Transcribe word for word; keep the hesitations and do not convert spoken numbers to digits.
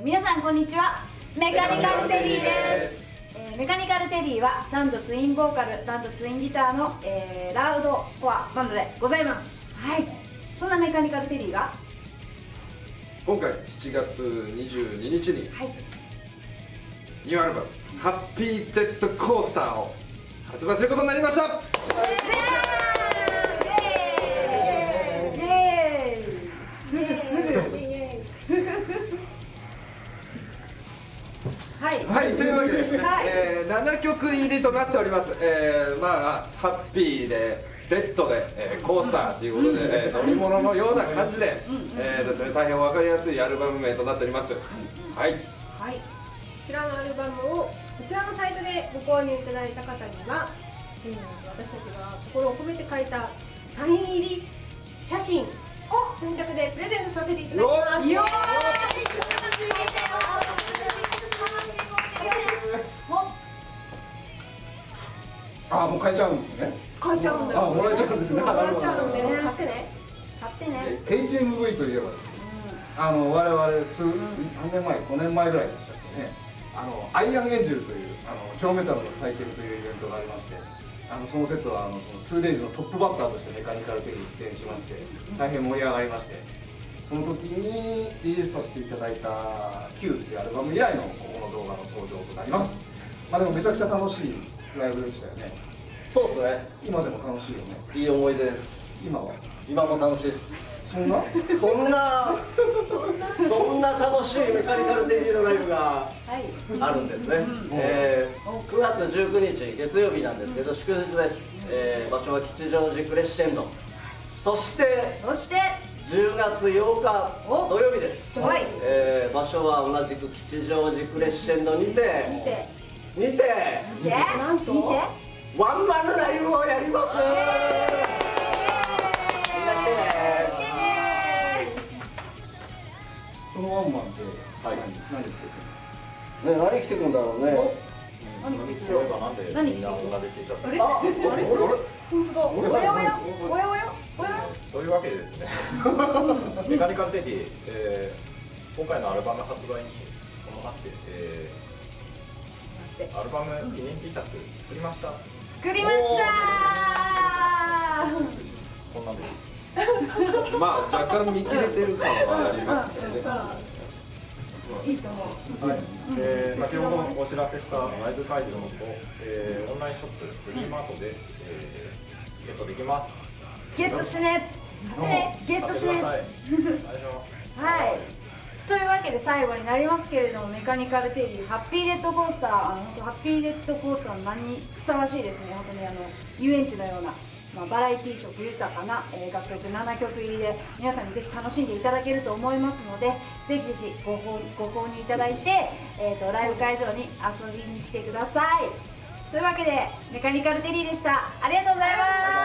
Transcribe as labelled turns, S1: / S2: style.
S1: 皆さんこんにちは。メカニカルテリーです。えー、メカニカルテリーは男女ツインボーカル、男女ツインギターの、えー、ラウドコアバンドでございます。はい。そんなメカニカルテリーが
S2: 今回しちがつにじゅうににちに、はい、ニューアルバム「ハッピーデッドコースター」を発売することになりました。
S1: はい、
S2: はい、というわけでですね、
S1: はい、
S2: えー、ななきょく入りとなっております。えー、まあハッピーでデッドで、えー、コースターということで、えー、乗り物のような感じで、えーですね、大変分かりやすいアルバム名となっております。はい、
S3: はい、こちらのアルバムをこちらのサイトでご購入いただいた方には、えー、私たちが心を込めて書いたサイン入り写真を先着でプレゼントさせていただきます。よー
S4: あ、もう買えちゃうんですね。
S3: 買えちゃうんだよ。
S4: あ、もらえちゃうんですね。
S3: もらえちゃうんでね、買ってね。
S1: 買ってね。
S4: エイチエムブイ といえばですね、あの我々数何年前、ごねんまえぐらいでしたっけね。あのアイアンエンジェルというあの超メタルの祭典というイベントがありまして、あのその説はあの ツーデイズ のトップバッターとしてメカニカルテリーに出演しまして、大変盛り上がりまして、その時にリリースさせていただいた Q というアルバム以来のここの動画の登場となります。まあでもめちゃくちゃ楽しいライブでしたよね。
S5: そうですね。
S4: 今でも楽しいよね。
S5: いい思い出です。
S4: 今は
S5: 今も楽しいです。
S4: そんな
S5: そんなそんな楽しいメカニカルテリーのライブがあるんですね。えー、くがつじゅうくにち月曜日なんですけど祝日です。えー、場所は吉祥寺クレッシェンド。そして
S1: そして
S5: じゅうがつようか土曜日です。
S1: はい、
S5: えー、場所は同じく吉祥寺クレッシェンドにて
S1: 見て
S5: にて
S1: 見てなんと見て
S5: ワンマンライブをやります。みんな来てね。
S4: そのワンマンって
S5: はい、
S4: 何着てく
S5: るの？ね、何着てくんだろうね。
S1: 何着てくる
S5: そういえばなんでみんな同じ T シャツ？
S1: あれあれ本当だ。おやおやおやおやおや。
S6: というわけでですね、メカニカルテリー、えー、今回のアルバム発売に伴って、えー、アルバム記念 T シャツ作りました。
S1: 作りました
S6: こんなんです。
S2: まあ若干見切れてる感はありますよね。
S1: いいと思う。
S6: はい、えー、先ほどお知らせしたライブ会場と、えー、オンラインショップフリーマートで、えー、ゲットできます。
S1: ゲットしね。ね、ゲットしね。はい。というわけで最後になりますけれども、メカニカルテリーハッピーデッドコースター、あのハッピーデッドコースターの名にふさわしいですね。本当にあの遊園地のような、まあ、バラエティー色豊かな、えー、楽曲ななきょく入りで皆さんにぜひ楽しんでいただけると思いますので、ぜひぜひご購ご購入いただいて、えー、とライブ会場に遊びに来てください。というわけでメカニカルテリーでした。ありがとうございます。